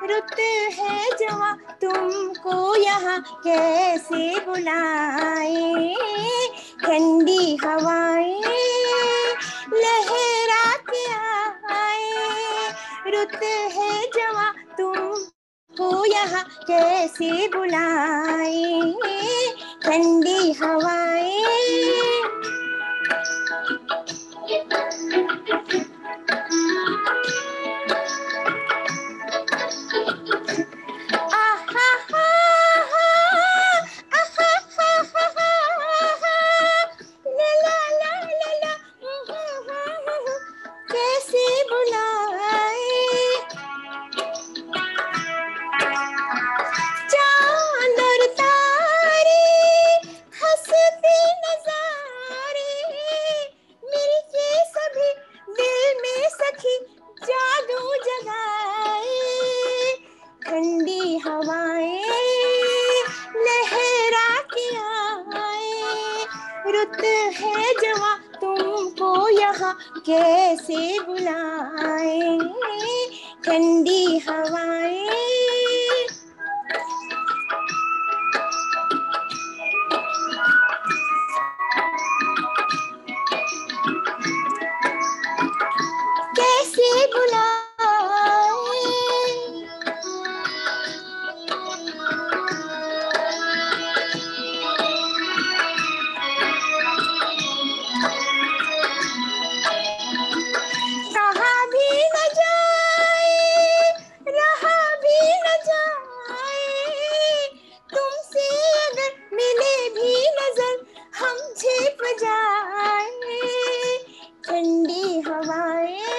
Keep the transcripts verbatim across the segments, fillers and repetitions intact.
रुत है जवां तुमको यहाँ कैसे बुलाए। ठंडी हवाएं लहरा के आए, रुत है जवां तुमको यहाँ कैसे बुलाए। ठंडी हवाएं कैसे बुलाए। चांद और तारे हंसते नजारे मिलके सभी दिल में सखी जादू जगाए। ठंडी हवाएं लहरा के आए, रुत है जवां तुमको यहाँ कैसे बुलाए। ठंडी हवाएं कैसे बुलाए। कहा भी न जाए रहा भी न जाए, तुमसे अगर मिले भी नजर हम छिप जाए। ठंडी हवाएं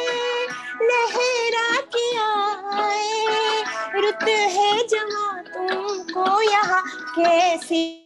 लहरा के आए, रुत है जवां तुमको यहाँ कैसे